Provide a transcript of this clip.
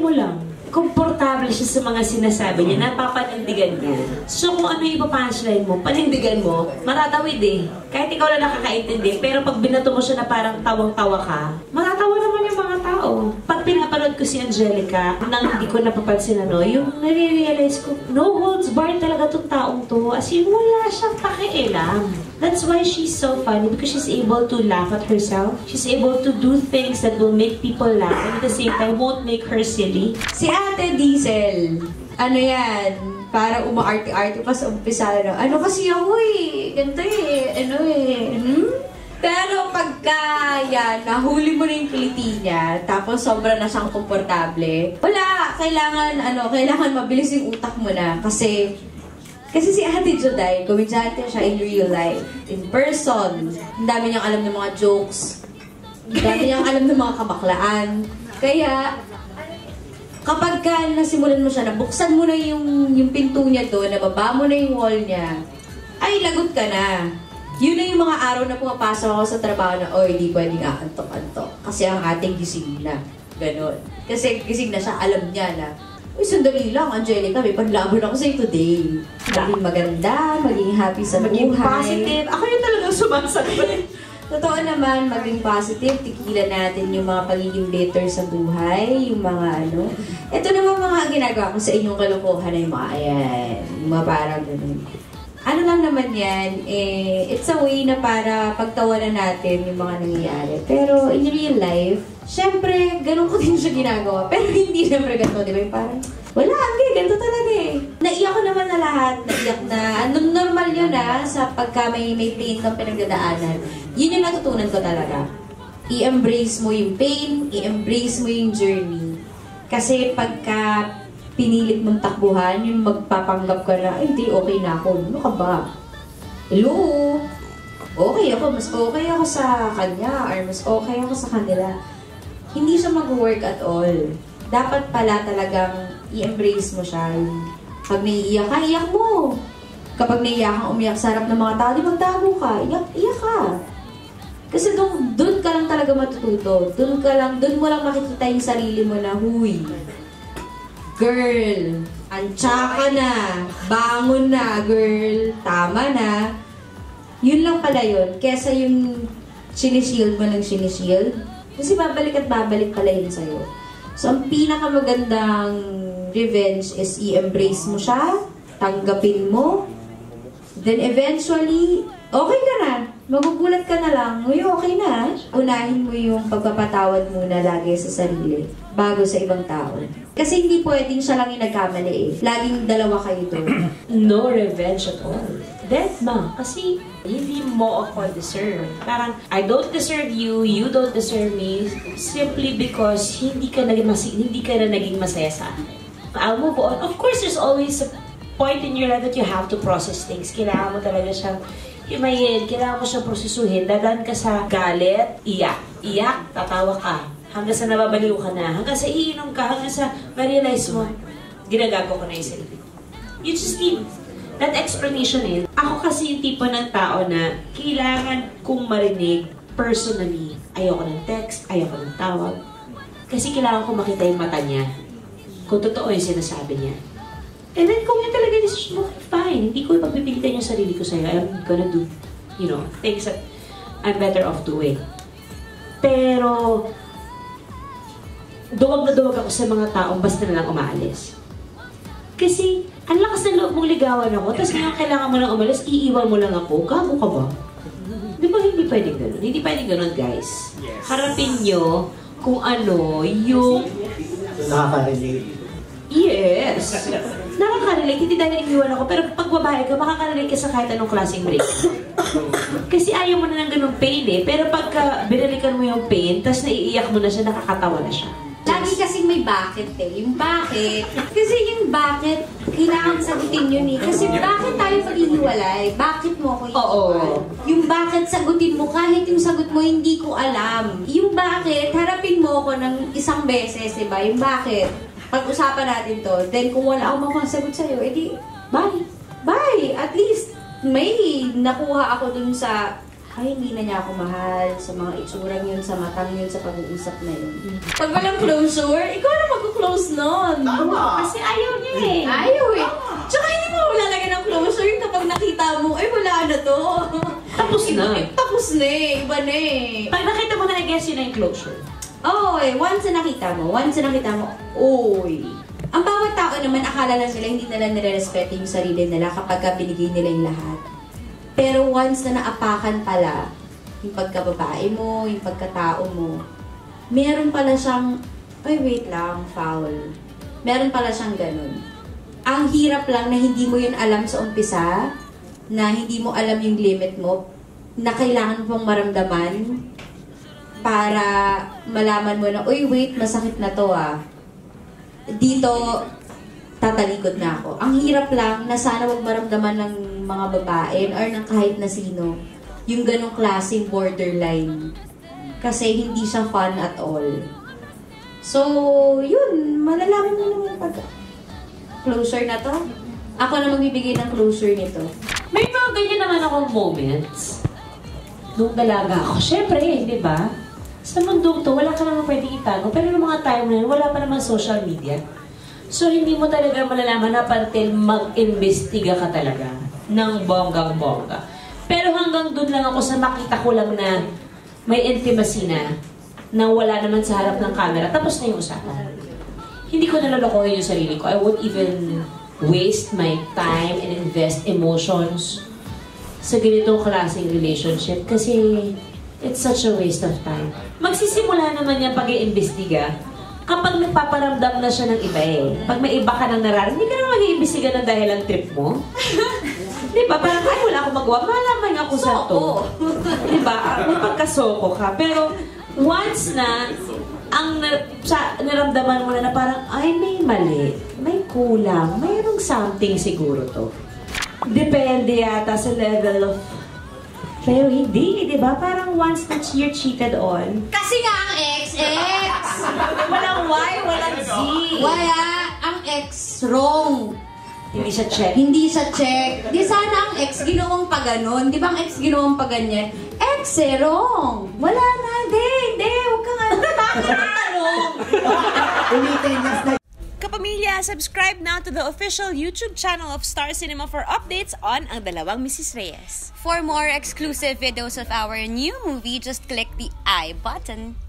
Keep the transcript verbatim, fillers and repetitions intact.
mo lang. Komportable siya sa mga sinasabi niya, napapanindigan niya. So kung ano yung ipapunchline mo, panindigan mo, matatawid eh. Kahit ikaw lang nakakaintindi, pero pag binato mo siya na parang tawang-tawa ka, matatawa naman yung mga tao. Pag pinapanood ko si Angelica, nang hindi ko napapansin ano, yung nare-realize ko, no holds barred talaga tong taong to. As in, wala siyang pakialam. That's why she's so funny, because she's able to laugh at herself. She's able to do things that will make people laugh and at the same time won't make her silly. Si Ate Diesel, ano yan, para umaarte-arte pa sa umpisa na, ano kasi ako eh, ganito eh, ano eh, hmm? Pero pagka yan, nahuli mo na yung kiliti niya, tapos sobra na siyang komportable, wala, kailangan, ano, kailangan mabilis yung utak mo na, kasi Kasi si Ate Juday, komedyante siya in real life. In person, ang dami niyang alam ng mga jokes. Ang dami niyang alam ng mga kamaklaan. Kaya, kapag ka nasimulan mo siya, nabuksan mo na yung, yung pinto niya doon, nababa mo na yung wall niya, ay, lagot ka na. Yun na yung mga araw na pumapasok ako sa trabaho na, oy, di pwedeng aantok-antok. Kasi ang ating gising na. Ganon. Kasi gising na siya, alam niya na, uy, sandali lang, Angelica, may panlaban ako sa'yo today. Maging maganda, maging happy sa maging buhay. Maging positive. Ako yung talagang sumasagot. Totoo naman, maging positive. Tigilan natin yung mga pagiging bitter sa buhay, yung mga ano. Ito naman mga ginagawa ko sa inyong kalokohan na yung mga ayan. Yung mga parang ganun. Ano lang naman yan, eh, it's a way na para pagtawanan natin yung mga nangyayari. Pero in real life, syempre, ganun ko din siya ginagawa. Pero hindi syempre ganito, di ba? Yung parang, wala, hindi, ganito talaga eh. Naiyak ko naman na lahat, naiyak na. Ano, normal yun ah, sa pagka may, may pain kang pinagdadaanan. Yun yung natutunan ko talaga. I-embrace mo yung pain, i-embrace mo yung journey. Kasi pagka pinilit mong takbuhan, yung magpapanggap ka na, ay, hindi, okay na ako. Ano ka ba? Hello? Okay ako, mas okay ako sa kanya, or mas okay ako sa kanila. Hindi siya mag-work at all. Dapat pala talagang i-embrace mo siya. Pag naiiyak ka, iyak mo. Kapag naiiyak kang umiyak sa harap ng mga tao, di magtago ka, iyak, iyak ka. Kasi doon, doon ka lang talaga matututo. Doon ka lang, doon mo lang makikita yung sarili mo na, huy, girl, antsa ka na, bangon na, girl, tama na. Yun lang pala yun. Kesa yung sinishield mo ng sinishield. Kasi babalik at babalik pala yun sa'yo. So, ang pinakamagandang revenge is i-embrace mo siya, tanggapin mo, then eventually, okay ka na. Magugulat ka na lang, uy, okay na. Unahin mo yung pagpapatawad muna lagi sa sarili, bago sa ibang tao. Kasi hindi pwedeng siya lang yung nagkamali eh. Laging dalawa kayo doon. No revenge at all. Death ma. Kasi hindi mo ako deserve. Parang, I don't deserve you, you don't deserve me, simply because hindi ka, naging mas hindi ka na naging masaya sa akin. I'll move on. Of course, there's always a point in your life that you have to process things. Kailangan mo talaga siyang himayin, kailangan mo siyang prosesuhin. Dadaan ka sa galit, iyak. Iyak, tatawa ka. Hanggang sa nababaliw ka na, hanggang sa iinom ka, hanggang sa ma-realize mo, ginagago ko na yung sarili ko. You just need that explanation eh. Ako kasi yung tipo ng tao na kailangan kong marinig personally. Ayoko ng text, ayoko ng tawag. Kasi kailangan ko makita yung mata niya. Kung totoo yung sinasabi niya. And then kung yun talaga is fine, hindi ko ipagpipilitan yung sarili ko sa'yo. I'm gonna do, you know, things that I'm better off doing. Pero, duwag na duwag ako sa mga taong basta na lang umaalis. Kasi, ang lakas ng loob mong ligawan ako, tapos ngayon kailangan mo nang umalis, iiwan mo lang ako. Gago ka ba? Di ba hindi pwedeng ganun? Hindi pwedeng ganun, guys. Yes. Harapin nyo kung ano yung... Nakaka-relate. Yes! Nakaka-relate. Hindi dahil iniwan ako, pero pag babae ka, makaka-relate ka sa kahit anong klaseng break. Kasi ayaw mo na ng ganung pain eh. Pero pagka binalikan mo yung pain, tapos naiiyak mo na siya, nakakatawa na siya. Lagi kasing may bakit eh. Yung bakit. Kasi yung bakit, kailangan sagutin yun eh. Kasi bakit tayo paghihiwalay? Bakit mo ako iiwan? Oo. Yung bakit sagutin mo, kahit yung sagot mo hindi ko alam. Yung bakit, harapin mo ako ng isang beses, diba? Yung bakit. Pag-usapan natin to. Then kung wala akong makasagot sa'yo, edi, bye. Bye. At least, may nakuha ako dun sa ay, hindi na niya ako mahal sa mga itsurang yun, sa matang yun, sa pag-uusap na yun. Pag walang closure, ikaw na mag-close nun. Tama! Kasi ayaw niya eh. Ayaw eh. Tsaka hindi mo lalagyan ng closure kapag nakita mo, ay wala na to. Tapos na. Iba, tapos na eh. Iba na eh. Pag nakita mo na, I guess yun na yung closure. Oo eh. Once na nakita mo, once na nakita mo, oy. Ang bawat tao naman, akala lang nila, hindi nila nire-respeto yung sarili nila kapag ka binigay nila yung lahat. Pero once na naapakan pala, yung pagkababae mo, yung pagkatao mo, meron pala siyang, ay wait lang, foul. Meron pala siyang ganun. Ang hirap lang na hindi mo yun alam sa umpisa, na hindi mo alam yung limit mo, na kailangan mong maramdaman para malaman mo na, uy wait, masakit na to ah. Dito, tatalikod na ako. Ang hirap lang na sana wag maramdaman ng mga babae or ng kahit na sino yung ganong klaseng borderline. Kasi hindi siya fun at all. So, yun. Malalaman mo naman pag closure na to. Ako na magbibigay ng closure nito. May mga ganyan naman akong moments. Nung dalaga ako. Siyempre, di ba? Sa mundong to, wala ka naman pwedeng itago. Pero noong mga time na yun, wala pa naman social media. So, hindi mo talaga malalaman up until mag-imbestiga ka talaga ng bonggang-bongga. Pero hanggang dun lang ako sa makita ko lang na may intimacy na na wala naman sa harap ng camera. Tapos na yung usapan. Hindi ko nalolokohin yung sarili ko. I won't even waste my time and invest emotions sa ganitong klaseng relationship kasi it's such a waste of time. Magsisimula naman yan pag-iimbestiga kapag nagpaparamdam na siya ng iba eh. Pag may iba ka nang nararamdaman, hindi ka na mag-iimbestiga ng dahil ang trip mo. Di ba? Parang, ay, wala akong magawa. Malaman ako sa to. Di ba? May pagkasoko ka. Pero, once na, ang na, sa, naramdaman mo na na parang, ay, may mali. May kulang. Mayroong something siguro to. Depende yata sa level of... Pero hindi, di ba? Parang once that you're cheated on... Kasi nga ang ex, ex! Walang Y, walang Z. Wala! Ang ex, wrong! Hindi siya check. Hindi siya check. Di sana ang ex ginawang pa ganon. Di ba ang ex ginawang pa ganyan? Ex eh, wrong. Wala na, hindi, hindi. Huwag ka nga. Bakit ang tanong? Ulitin niya. Kapamilya, subscribe now to the official YouTube channel of Star Cinema for updates on Ang Dalawang Missus Reyes. For more exclusive videos of our new movie, just click the I button.